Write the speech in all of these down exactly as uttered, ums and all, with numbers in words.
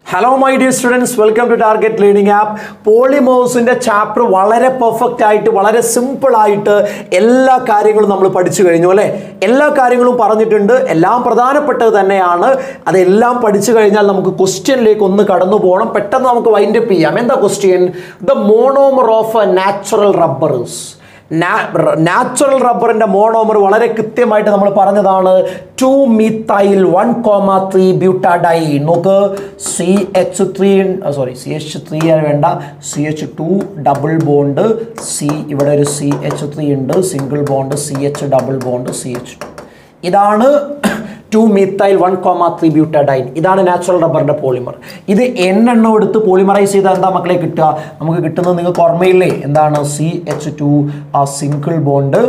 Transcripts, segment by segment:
Hello my dear students, welcome to Target Learning App. Polymers in the chapter വളരെ perfect ആയിട്ട് വളരെ simple ആയിട്ട് എല്ലാ കാര്യങ്ങളും നമ്മൾ പഠിച്ചു കഴിഞ്ഞു അല്ലേ? എല്ലാ കാര്യങ്ങളും പറഞ്ഞിട്ടുണ്ട്. എല്ലാം പ്രധാനപ്പെട്ടത് തന്നെയാണ്. അതെല്ലാം പഠിച്ചു കഴിഞ്ഞാൽ നമുക്ക് ക്വസ്റ്റ്യനിലേക്ക് ഒന്ന് കടന്നു പോകണം. പെട്ടെന്ന് നമുക്ക് വൈൻഡ് അപ്പ് ചെയ്യാം. എന്താ question? The monomer of a natural rubber is natural rubber in the monomer വളരെ കൃത്യമായിട്ട് നമ്മൾ പറഞ്ഞതാണ് two methyl one comma three butadiene നോക്ക് C H three sorry C H three വേണ്ട C H two double bond C ഇവിടെ ഒരു C H three ഉണ്ട് single bond C H double bond C H two ഇതാണ് two methyl one comma three butadiene ഇതാണ് natural റബ്ബറിന്റെ polymer. ഇത് n എണ്ണം എടുത്ത് പോളിമറൈസ് ചെയ്താൽ എന്താ മക്കളെ കിട്ടുക? നമുക്ക് കിട്ടുന്നത് നിങ്ങൾക്ക് ഓർമ്മയില്ലേ? എന്താണ് C H two ആ സിംഗിൾ ബോണ്ട്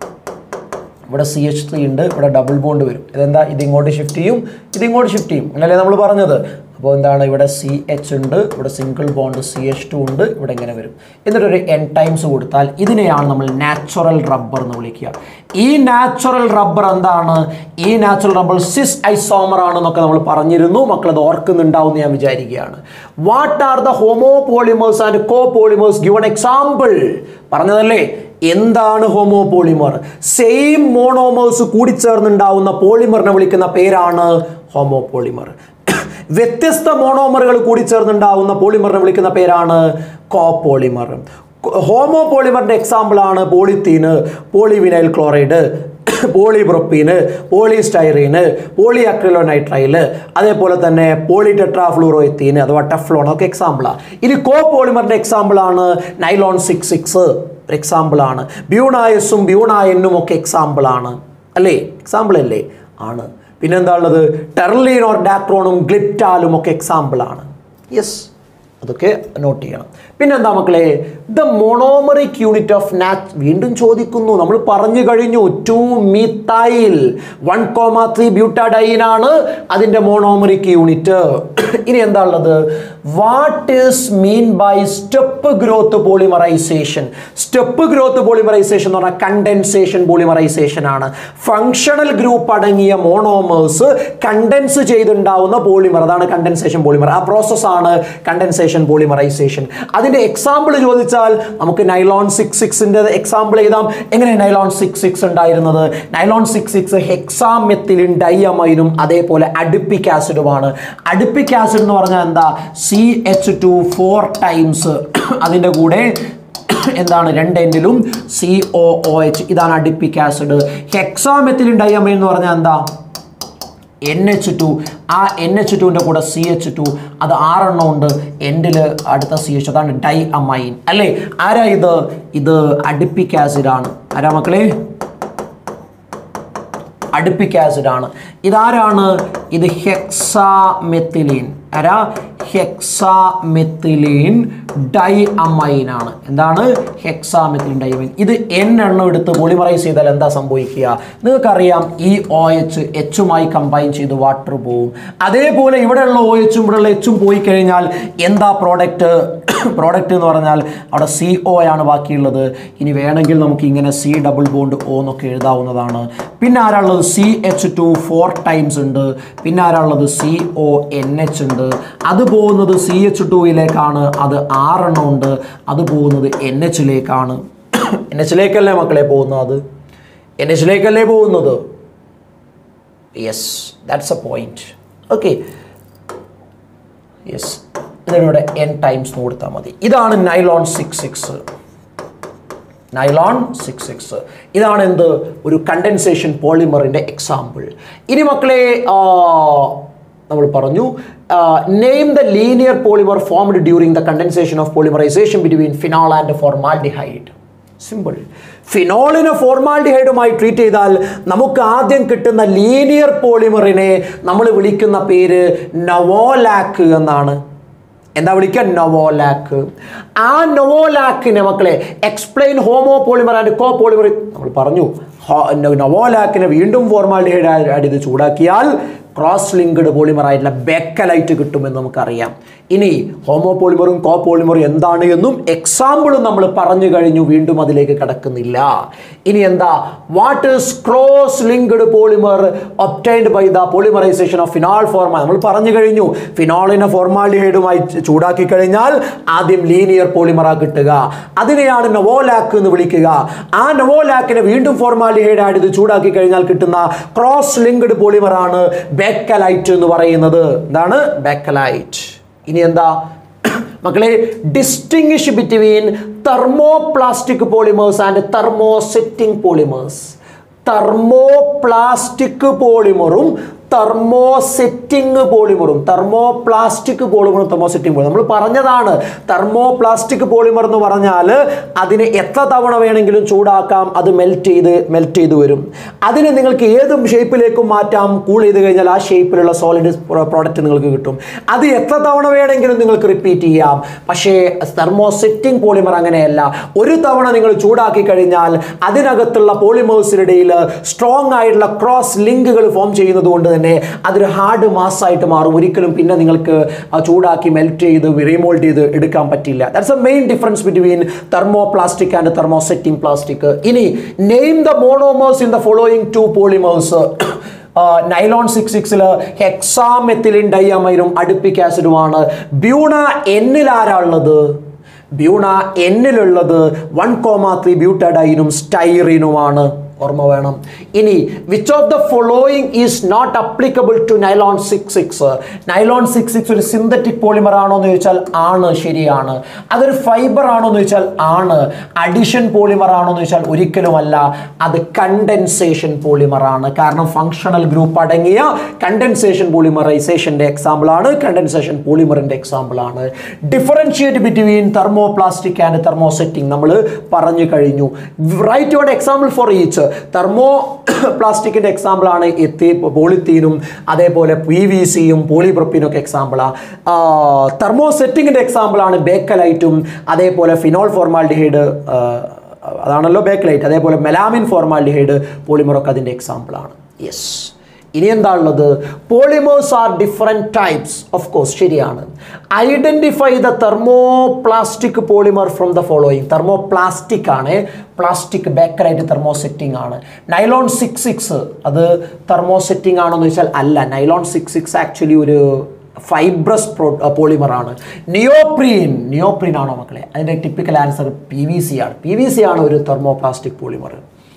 ഇവിടെ C H three ഉണ്ട് ഇവിടെ ഡബിൾ ബോണ്ട് വരും. ഇതെന്താ? ഇത് ഇങ്ങോട്ട് ഷിഫ്റ്റ് ചെയ്യും ഇത് ഇങ്ങോട്ട് ഷിഫ്റ്റ് ചെയ്യും അങ്ങനല്ലേ നമ്മൾ പറഞ്ഞത്? അപ്പോൾ എന്താണ് ഇവിടെ C H ഉണ്ട് ഇവിടെ single bond C H two ഉണ്ട് ഇവിടെ ഇങ്ങനെ വരും. എന്നിട്ടൊരു n ടൈംസ് കൊടുത്താൽ ഇതിനെയാണ് നമ്മൾ നാച്ചുറൽ റബ്ബർ എന്ന് വിളിക്കുക. ഈ നാച്ചുറൽ റബ്ബർ എന്താണ്? ഈ നാച്ചുറൽ റബ്ബർ സിസ് ഐസോമർ ആണെന്നൊക്കെ നമ്മൾ പറഞ്ഞിരുന്നു. മക്കൾ അത് ഓർക്കുന്നുണ്ടാവും എന്ന് ഞാൻ വിചാരിക്കുകയാണ്. What are the homopolymers and copolymers? Given example പറഞ്ഞതല്ലേ. എന്താണ് ഹോമോ പോളിമർ? സെയിം മോണോമേഴ്സ് കൂടിച്ചേർന്നുണ്ടാവുന്ന പോളിമറിനെ വിളിക്കുന്ന പേരാണ് ഹോമോ പോളിമർ. വ്യത്യസ്ത മോണോമറുകൾ കൂടി ചേർന്നുണ്ടാവുന്ന പോളിമറിനെ വിളിക്കുന്ന പേരാണ് കോപോളിമർ. ഹോമോ പോളിമറിന്റെ എക്സാമ്പിൾ ആണ് polythene, polyvinyl chloride, polypropene, polystyrene, polyacrylonitrile, അതേപോലെ തന്നെ പോളി ടെട്രാഫ്ലൂറോഎത്തീന് അഥവാ ടെഫ്ലോൺ ഒക്കെ എക്സാമ്പിളാണ്. ഇനി കോപോളിമറിന്റെ എക്സാമ്പിൾ ആണ് നൈലോൺ സിക്സ് സിക്സ് എക്സാമ്പിൾ ആണ്. ബ്യൂണായസും ബ്യൂണായനും ഒക്കെ എക്സാമ്പിൾ ആണ് അല്ലേ? എക്സാമ്പിൾ അല്ലേ? ആണ്. പിന്നെന്താ ഉള്ളത്? ടെർലീൻ ഓർ ഡാക്രോണും ഗ്ലിപ്റ്റാലും ഒക്കെ എക്സാമ്പിൾ ആണ്. യെസ്, അതൊക്കെ നോട്ട് ചെയ്യണം. പിന്നെന്താ മക്കളെ? The monomeric unit of natch വീണ്ടും ചോദിക്കുന്നു. നമ്മൾ പറഞ്ഞു കഴിഞ്ഞു two methyl one comma three butadiene ആണ് അതിൻ്റെ മോണോമറിക് യൂണിറ്റ്. ഇനി എന്താ ഉള്ളത്? What is mean by step growth polymerisation? Step growth polymerisation എന്ന് പറഞ്ഞാൽ കണ്ടൻസേഷൻ പോളിമറൈസേഷൻ ആണ്. ഫങ്ഷണൽ ഗ്രൂപ്പ് അടങ്ങിയ മോണോമേഴ്സ് കണ്ടൻസ് ചെയ്തുണ്ടാവുന്ന പോളിമർ, അതാണ് കണ്ടൻസേഷൻ പോളിമർ. ആ പ്രോസസ്സാണ് കണ്ടൻസേഷൻ പോളിമറൈസേഷൻ. അതിന്റെ എക്സാമ്പിൾ ചോദിച്ചാൽ നമുക്ക് നൈലോൺ സിക്സ് സിക്സിന്റെ എക്സാമ്പിൾ എഴുതാം. എങ്ങനെ നൈലോൺ സിക്സ് സിക്സ് ഉണ്ടായിരുന്നത്? നൈലോൺ സിക്സ് സിക്സ് ഹെക്സാമെത്തിലിൻ ഡൈഅമൈനും അതേപോലെ അഡിപ്പിക് ആസിഡുമാണ്. അഡിപ്പിക് ആസിഡ് എന്ന് പറഞ്ഞാൽ എന്താ? C H two four times അതിൻ്റെ കൂടെ എന്താണ് രണ്ട് എൻഡിലും C O O H ഇതാണ് അഡിപ്പിക് ആസിഡ്. ഹെക്സാമെത്തിലിൻ ഡൈഅമൈൻ എന്ന് പറഞ്ഞാൽ എന്താ? N H two ആ N H two കൂടെ C H two അത് ആറെണ്ണം ഉണ്ട് എൻഡിൽ അടുത്ത C H അതാണ് ഡൈ അമൈൻ അല്ലേ? ആരാ ഇത്? ഇത് അഡിപ്പിക് ആസിഡ് ആണ്. ആരാ മക്കളെ? അഡിപ്പിക് ആസിഡ് ആണ്. ഇതാരാണ്? ഇത് ഹെക്സാമെത്തിലീൻ. ആരാ? ഹെക്സാമെത്തിലീൻ ഡൈ അമൈൻ ആണ്. എന്താണ്? Hexamethylene diamine. ഇത് N എണ്ണം എടുത്ത് പോളിമറൈസ് ചെയ്താൽ എന്താ സംഭവിക്കുക? നിങ്ങൾക്കറിയാം ഈ O H എച്ചുമായി കമ്പൈൻ ചെയ്ത് വാട്ടർ പോവും. അതേപോലെ ഇവിടെയുള്ള O H ഇവിടെയുള്ള എച്ചും പോയി കഴിഞ്ഞാൽ എന്താ പ്രോഡക്റ്റ്? പ്രോഡക്റ്റ് എന്ന് പറഞ്ഞാൽ അവിടെ C O ആണ് ബാക്കിയുള്ളത്. ഇനി വേണമെങ്കിൽ നമുക്ക് ഇങ്ങനെ C ഡബിൾ ബോണ്ട് O എന്നൊക്കെ എഴുതാവുന്നതാണ്. പിന്നെ ആരാളുള്ളത്? C H two four times ഉണ്ട്. പിന്നെ ആരാളുള്ളത്? C O N H ഉണ്ട്. അത് പോകുന്നത് C H two യിലേക്കാണ്. അത് ആറെണ്ണം ഉണ്ട്. അത് പോകുന്നത് N H ലേക്കാണ്. N H ലേക്കല്ലേ മക്കളെ പോകുന്നത്? അത് N H ലേക്കല്ലേ പോകുന്നത്? Yes, that's a point. Okay, yes, ഇതിലൂടെ n ടൈംസ് കൊടുത്താൽ മതി. ഇതാണ് nylon six six. Nylon six six ഇതാണ് എന്ത്? ഒരു കണ്ടൻസേഷൻ പോളിമറിന്റെ എക്സാമ്പിൾ. ഇനി മക്കളെ നമ്മൾ പറഞ്ഞു name the linear polymer formed during the condensation of polymerisation between phenol and formaldehyde. Simple. ഫിനോളിനെ ഫോർമാൽഡിഹൈഡുമായി ട്രീറ്റ് ചെയ്താൽ നമുക്ക് ആദ്യം കിട്ടുന്ന ലീനിയർ പോളിമറിനെ നമ്മൾ വിളിക്കുന്ന പേര് നൊവോലാക്ക് എന്നാണ്. എന്താ വിളിക്കുക? നൊവോലാക്ക്. ആ നൊവോലാക്കിനെ മക്കളെ explain homopolymer and copolymer നമ്മൾ പറഞ്ഞു. നൊവോലാക്കിനെ വീണ്ടും ഫോർമാൽഡിഹൈഡ് ആഡ് ചെയ്ത് ചൂടാക്കിയാൽ ക്രോസ് ലിങ്ക്ഡ് പോളിമർ ആയിട്ടുള്ള ബേക്കലൈറ്റ് കിട്ടുമെന്ന് നമുക്കറിയാം. ഇനി ഹോമോ പോളിമറും കോ പോളിമറും എന്താണ് എന്നും എക്സാമ്പിളും നമ്മൾ പറഞ്ഞു കഴിഞ്ഞു, വീണ്ടും അതിലേക്ക് കടക്കുന്നില്ല. ഇനി എന്താ, what is cross linked polymer obtained by the polymerisation of phenol formal. നമ്മൾ പറഞ്ഞു കഴിഞ്ഞു, ഫിനോളിനെ ഫോർമാൽഡിഹൈഡുമായി ചൂടാക്കി കഴിഞ്ഞാൽ ആദ്യം ലീനിയർ പോളിമറാ കിട്ടുക, അതിനെയാണ് നൊവോലാക്ക് എന്ന് വിളിക്കുക. ആ നൊവോലാക്കിനെ വീണ്ടും ഫോർമാൽഡിഹൈഡ് ആഡ് ചെയ്ത് ചൂടാക്കി കഴിഞ്ഞാൽ കിട്ടുന്ന ക്രോസ് ലിങ്ക്ഡ് പോളിമറാണ് ബേക്കലൈറ്റ് എന്ന് പറയുന്നത്. എന്താണ് ബേക്കലൈറ്റ്? ഇനി എന്താ മക്കളെ, distinguish between thermoplastic polymers and thermosetting polymers. Thermoplastic പോളിമറും തെർമോസെറ്റിംഗ് പോളിമറും, തെർമോപ്ലാസ്റ്റിക് പോളിമറും തെർമോസെറ്റിംഗ് പോളിമർ നമ്മൾ പറഞ്ഞതാണ്. തെർമോപ്ലാസ്റ്റിക് പോളിമർ എന്ന് പറഞ്ഞാൽ അതിന് എത്ര തവണ വേണമെങ്കിലും ചൂടാക്കാം, അത് മെൽറ്റ് ചെയ്ത് മെൽറ്റ് ചെയ്ത് വരും. അതിനെ നിങ്ങൾക്ക് ഏതും ഷേപ്പിലേക്കും മാറ്റാം. കൂൾ ചെയ്ത് കഴിഞ്ഞാൽ ആ ഷേപ്പിലുള്ള സോളിഡ് പ്രോഡക്റ്റ് നിങ്ങൾക്ക് കിട്ടും. അത് എത്ര തവണ വേണമെങ്കിലും നിങ്ങൾക്ക് റിപ്പീറ്റ് ചെയ്യാം. പക്ഷേ തെർമോസെറ്റിംഗ് പോളിമർ അങ്ങനെയല്ല. ഒരു തവണ നിങ്ങൾ ചൂടാക്കി കഴിഞ്ഞാൽ അതിനകത്തുള്ള പോളിമേഴ്സിനിടയിൽ സ്ട്രോങ് ആയിട്ടുള്ള ക്രോസ് ലിങ്കുകൾ ഫോം ചെയ്യുന്നത് കൊണ്ട് തന്നെ അതൊരു ഹാർഡ് മാസ്സായിട്ട് മാറും. ഒരിക്കലും പിന്നെ നിങ്ങൾക്ക് ചൂടാക്കി മെൽറ്റ് ചെയ്ത് റീമോൾഡ് ചെയ്ത് എടുക്കാൻ പറ്റില്ല. That's a main difference between thermoplastic and thermosetting plastic. ഇനി name the monomers in the following two polymers. Nylon six സിക്സില് ഹെക്സാമെത്തിലിൻ ഡൈഅമൈനും അഡിപ്പിക് ആസിഡുമാണ്. ബ്യൂണ എന്നിൽ ആരാ ഉള്ളത്? ബ്യൂണ എന്നിലുള്ളത് വൺ കോമ ത്രീ ബ്യൂട്ടഡൈനും സ്റ്റൈറിനുമാണ്. ഓർമ്മ വേണം. ഇനി which of the following is not applicable to nylon six six. Nylon six six ഒരു സിന്തറ്റിക് പോളിമർ ആണോ എന്ന് ചോദിച്ചാൽ ആണ്, ശരിയാണ്. അതൊരു ഫൈബർ ആണോ എന്ന് ചോദിച്ചാൽ ആണ്. അഡിഷൻ പോളിമർ ആണോ എന്ന് ചോദിച്ചാൽ ഒരിക്കലുമല്ല, അത് കണ്ടൻസേഷൻ പോളിമർ ആണ്. കാരണം ഫങ്ഷണൽ ഗ്രൂപ്പ് അടങ്ങിയ കണ്ടൻസേഷൻ പോളിമറൈസേഷന്റെ എക്സാമ്പിൾ ആണ്, കണ്ടൻസേഷൻ പോളിമറിന്റെ എക്സാമ്പിൾ ആണ്. Differentiate between thermoplastic and thermosetting നമ്മൾ പറഞ്ഞു കഴിഞ്ഞു. Write your example for each. Thermo പ്ലാസ്റ്റിക്കിന്റെ എക്സാമ്പിൾ ആണ് എത്തി പോളിത്തീനും അതേപോലെ പി വി സിയും പോളിപ്രൊപ്പീനും ഒക്കെ എക്സാമ്പിളാണ്. തെർമോസെറ്റിങ്ങിന്റെ എക്സാമ്പിൾ ആണ് ബേക്കലൈറ്റും അതേപോലെ ഫിനോൾ ഫോർമാൽഡിഹൈഡ്, അതാണല്ലോ ബേക്കലൈറ്റ്. അതേപോലെ മെലാമിൻ ഫോർമാൽഡിഹൈഡ് പോളിമറൊക്കെ അതിന്റെ എക്സാമ്പിൾ ആണ്. യെസ്. ഇനി എന്താ ഉള്ളത്? Polymers are different types. Of course ശരിയാണ്. Identify the thermoplastic polymer from the following. Thermoplastic ആണ്, പ്ലാസ്റ്റിക് ബേക്കലൈറ്റ് തെർമോസെറ്റിംഗ് ആണ്. നൈലോൺ സിക്സ് സിക്സ് അത് തെർമോസെറ്റിംഗ് ആണോ എന്ന് ചോദിച്ചാൽ അല്ല. നൈലോൺ സിക്സ് സിക്സ് ആക്ച്വലി ഒരു ഫൈബ്രസ് പ്രോ പോളിമർ ആണ്. നിയോപ്രീൻ നിയോപ്രീൻ ആണോ മക്കളെ? അതിൻ്റെ typical answer P V C ആണ്. പി വി സി ആണ് ഒരു തെർമോപ്ലാസ്റ്റിക് പോളിമർ.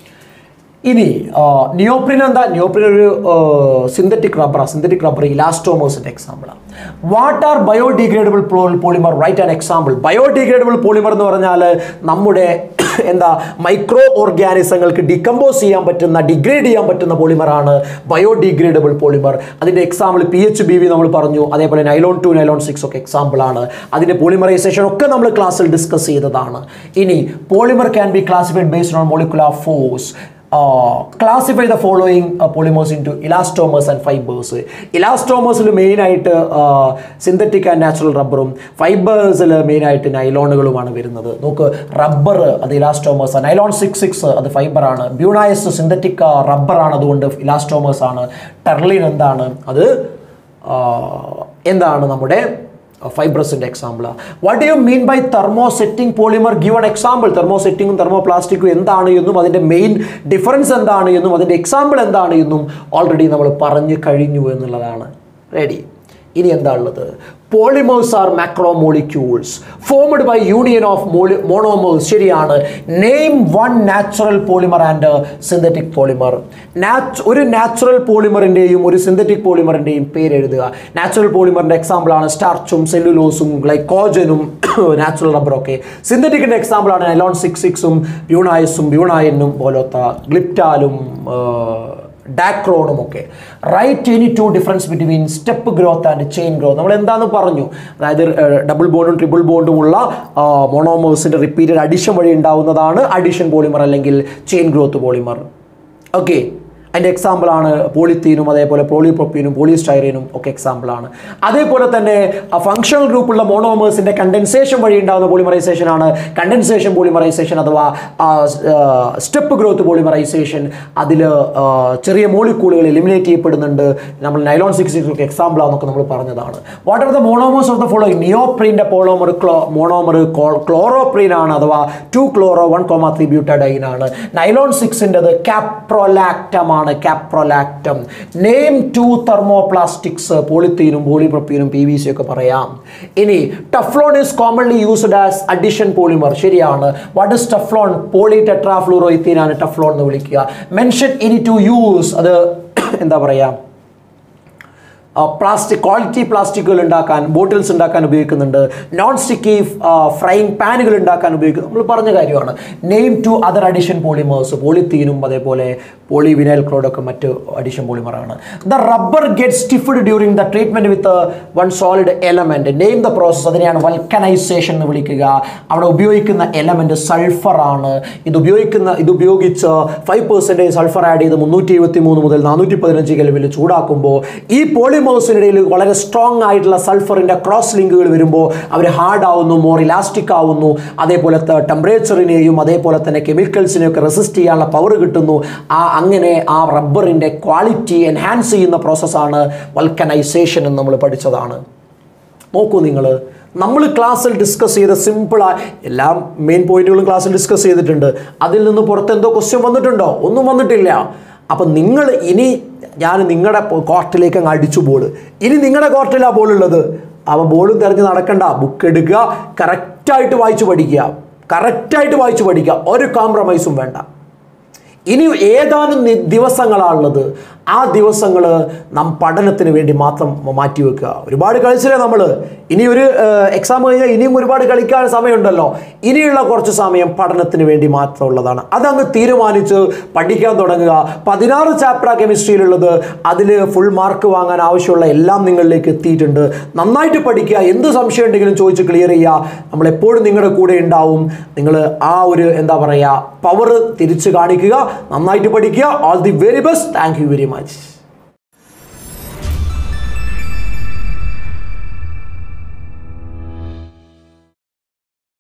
ഇനി നിയോപ്രിൻ എന്താ? നിയോപ്രിൻ ഒരു സിന്തറ്റിക് റബ്ബറാണ്. സിന്തറ്റിക് റബ്ബർ ഇലാസ്റ്റോമേഴ്സിന്റെ എക്സാമ്പിളാണ്. What are biodegradable polymer? Write an example. Biodegradable polymer എന്ന് പറഞ്ഞാൽ നമ്മുടെ എന്താ മൈക്രോ ഓർഗാനിസങ്ങൾക്ക് ഡികമ്പോസ് ചെയ്യാൻ പറ്റുന്ന, ഡിഗ്രേഡ് ചെയ്യാൻ പറ്റുന്ന പോളിമറാണ് ബയോഡിഗ്രേഡബിൾ പോളിമർ. അതിൻ്റെ example P H B V നമ്മൾ പറഞ്ഞു. അതേപോലെ നൈലോൺ ടു നൈലോൺ സിക്സ് ഒക്കെ എക്സാമ്പിൾ ആണ്. അതിൻ്റെ പോളിമറൈസേഷൻ ഒക്കെ നമ്മൾ ക്ലാസ്സിൽ ഡിസ്കസ് ചെയ്തതാണ്. ഇനി polymer can be classified based on molecular force. Uh, classify the following uh, polymers into elastomers and fibers. Elastomers main ആയിട്ട് സിന്തറ്റിക് ആൻഡ് നാച്ചുറൽ റബ്ബറും ഫൈബേഴ്സിൽ മെയിൻ ആയിട്ട് നൈലോണുകളുമാണ് വരുന്നത്. നോക്ക്, റബ്ബർ അത് ഇലാസ്റ്റോമേഴ്സ്. നൈലോൺ സിക്സ് സിക്സ് അത് ഫൈബറാണ്. ബ്യൂണായസ് സിന്തറ്റിക് റബ്ബറാണ്, അതുകൊണ്ട് ഇലാസ്റ്റോമേഴ്സ് ആണ്. ടെർലിൻ എന്താണ്? അത് എന്താണ് നമ്മുടെ ഫൈബ്രസിന്റെ എക്സാമ്പിളാണ്. What do you mean by thermosetting polymer? Give an example. തെർമോസെറ്റിംഗും തെർമോപ്ലാസ്റ്റിക്കും എന്താണ് എന്നും അതിൻ്റെ മെയിൻ ഡിഫറൻസ് എന്താണ് എന്നും അതിൻ്റെ എക്സാമ്പിൾ എന്താണ് എന്നും ഓൾറെഡി നമ്മൾ പറഞ്ഞു കഴിഞ്ഞു എന്നുള്ളതാണ്. റെഡി? ഇനി എന്താ ഉള്ളത്? Polymers are macromolecules formed by union of monomers. ശരിയാണ്. Name one natural polymer and synthetic polymer. ഒരു നാച്ചുറൽ പോളിമറിൻ്റെയും ഒരു സിന്തറ്റിക് പോളിമറിൻ്റെയും പേര് എഴുതുക. നാച്ചുറൽ പോളിമറിൻ്റെ എക്സാമ്പിൾ ആണ് സ്റ്റാർച്ചും സെല്ലുലോസും ഗ്ലൈക്കോജനും നാച്ചുറൽ റബ്ബറൊക്കെ. സിന്തറ്റിക്കിൻ്റെ എക്സാമ്പിൾ ആണ് നൈലോൺ സിക്സ് സിക്സും ബ്യൂണായസും ബ്യൂണായനും പോലത്തെ ഗ്ലിപ്റ്റാലും ഡാക്രോണും ഒക്കെ. Write any two difference between step growth and chain growth. നമ്മൾ എന്താണെന്ന് പറഞ്ഞു, അതായത് ഡബിൾ ബോണ്ടും ട്രിപ്പിൾ ബോണ്ടും ഉള്ള മോണോമേഴ്സിൻ്റെ റിപ്പീറ്റഡ് അഡിഷൻ വഴി ഉണ്ടാവുന്നതാണ് അഡിഷൻ പോളിമർ അല്ലെങ്കിൽ ചെയിൻ ഗ്രോത്ത് പോളിമർ. ഓക്കെ, അതിൻ്റെ എക്സാമ്പിളാണ് പോളിത്തീനും അതേപോലെ പോളിപ്രോപ്പീനും പോളിസ്റ്റൈറീനും ഒക്കെ എക്സാമ്പിളാണ്. അതേപോലെ തന്നെ ഫങ്ഷണൽ ഗ്രൂപ്പുള്ള മോണോമേഴ്സിൻ്റെ കണ്ടൻസേഷൻ വഴി ഉണ്ടാകുന്ന പോളിമറൈസേഷനാണ് കണ്ടൻസേഷൻ പോളിമറൈസേഷൻ അഥവാ സ്റ്റെപ്പ് ഗ്രോത്ത് പോളിമറൈസേഷൻ. അതിൽ ചെറിയ മോളിക്യൂളുകൾ എലിമിനേറ്റ് ചെയ്യപ്പെടുന്നുണ്ട്. നമ്മൾ നൈലോൺ സിക്സ് സിക്സ് ഒക്കെ എക്സാമ്പിളാണെന്നൊക്കെ നമ്മൾ പറഞ്ഞതാണ്. What are the monomers of the following? നിയോപ്രീൻ്റെ പോളോമർ ക്ലോ മോണോമർ ക്ലോറോപ്രീൻ ആണ് അഥവാ two chloro one comma three butadiene ആണ്. നൈലോൺ സിക്സിൻ്റെത് കാപ്രോലാക്റ്റം ആണ്. കാപ്രോലാക്റ്റം. Name two thermoplastics. പോളിത്തീനും പോളിപ്രോപ്പീനും പി വി സി ഒക്കെ പറയാം. ഇനി Teflon is commonly used as addition polymer. ശരിയാണ്. What is Teflon? Polytetrafluoroethene ആണ് ടഫ്ലോൺ എന്ന് വിളിക്കുക. മെൻഷൻ ഇനി ടു യൂസ്. അത് എന്താ പറയുക, പ്ലാസ്റ്റിക് ക്വാളിറ്റി പ്ലാസ്റ്റിക്കുകൾ ഉണ്ടാക്കാൻ, ബോട്ടിൽസ് ഉണ്ടാക്കാൻ ഉപയോഗിക്കുന്നുണ്ട്. നോൺ സ്റ്റിക്കി ഫ്രൈയിങ് പാനുകൾ ഉണ്ടാക്കാൻ ഉപയോഗിക്കുന്നു. നമ്മൾ പറഞ്ഞ കാര്യമാണ്. Name two other addition polymers. പോളിത്തീനും അതേപോലെ പോളിവിനൈൽ ക്ലോറൈഡൊക്കെ മറ്റ് അഡിഷൻ പോളിമറാണ്. The rubber get stiffed during the treatment with one solid element. Name the process. അതിനെയാണ് വൾക്കനൈസേഷൻ എന്ന് വിളിക്കുക. അവിടെ ഉപയോഗിക്കുന്ന എലമെൻറ്റ് സൾഫറാണ്. ഇത് ഉപയോഗിക്കുന്ന ഇത് ഉപയോഗിച്ച് ഫൈവ് പെർസെൻറ്റേജ് സൾഫർ ആഡ് ചെയ്ത് മുന്നൂറ്റി എഴുപത്തി മൂന്ന് മുതൽ നാനൂറ്റി പതിനഞ്ച് കെൽവിൽ ചൂടാക്കുമ്പോൾ ഈ പോളിമേഴ്സിനിടയിൽ വളരെ സ്ട്രോങ് ആയിട്ടുള്ള സൾഫറിൻ്റെ ക്രോസ് ലിങ്കുകൾ വരുമ്പോൾ അവർ ഹാർഡ് ആവുന്നു, മോർ ഇലാസ്റ്റിക് ആവുന്നു. അതേപോലത്തെ ടെമ്പറേച്ചറിനെയും അതേപോലെ തന്നെ കെമിക്കൽസിനെയും ഒക്കെ റെസിസ്റ്റ് ചെയ്യാനുള്ള പവർ കിട്ടുന്നു. ആ അങ്ങനെ ആ റബ്ബറിൻ്റെ ക്വാളിറ്റി എൻഹാൻസ് ചെയ്യുന്ന പ്രോസസ്സാണ് വൾക്കനൈസേഷൻ എന്ന് നമ്മൾ പഠിച്ചതാണ്. നോക്കൂ നിങ്ങൾ, നമ്മൾ ക്ലാസ്സിൽ ഡിസ്കസ് ചെയ്ത സിമ്പിളായ എല്ലാ മെയിൻ പോയിന്റുകളും ക്ലാസ്സിൽ ഡിസ്കസ് ചെയ്തിട്ടുണ്ട്. അതിൽ നിന്ന് പുറത്ത് എന്തോ ക്വസ്റ്റ്യൻ വന്നിട്ടുണ്ടോ? ഒന്നും വന്നിട്ടില്ല. അപ്പം നിങ്ങൾ ഇനി ഞാൻ നിങ്ങളുടെ കോർട്ടിലേക്ക് അങ്ങ് അടിച്ചു ബോൾ. ഇനി നിങ്ങളുടെ കോർട്ടിലാണ് ബോൾ ഉള്ളത്. അപ്പോൾ ബോളും തിരഞ്ഞ് നടക്കണ്ട. ബുക്ക് എടുക്കുക, കറക്റ്റായിട്ട് വായിച്ചു പഠിക്കുക, കറക്റ്റായിട്ട് വായിച്ചു പഠിക്കുക. ഒരു കോംപ്രമൈസും വേണ്ട. ഇനി ഏതാനും ദിവസങ്ങളാണുള്ളത്. ആ ദിവസങ്ങൾ നാം പഠനത്തിന് വേണ്ടി മാത്രം മാറ്റിവെക്കുക. ഒരുപാട് കളിച്ചില്ലേ നമ്മൾ. ഇനി ഒരു എക്സാം കഴിഞ്ഞാൽ ഇനിയും ഒരുപാട് കളിക്കാൻ സമയമുണ്ടല്ലോ. ഇനിയുള്ള കുറച്ച് സമയം പഠനത്തിന് വേണ്ടി മാത്രമുള്ളതാണ്. അതങ്ങ് തീരുമാനിച്ച് പഠിക്കാൻ തുടങ്ങുക. പതിനാറ് ചാപ്റ്റർ കെമിസ്ട്രിയിലുള്ളത്. അതിൽ ഫുൾ മാർക്ക് വാങ്ങാൻ ആവശ്യമുള്ള എല്ലാം നിങ്ങളിലേക്ക് എത്തിയിട്ടുണ്ട്. നന്നായിട്ട് പഠിക്കുക. എന്ത് സംശയം ഉണ്ടെങ്കിലും ചോദിച്ച് ക്ലിയർ ചെയ്യുക. നമ്മളെപ്പോഴും നിങ്ങളുടെ കൂടെ ഉണ്ടാവും. നിങ്ങൾ ആ ഒരു എന്താ പറയുക പവർ തിരിച്ച് കാണിക്കുക. നന്നായിട്ട് പഠിക്കുക. All the very best. Thank you very much.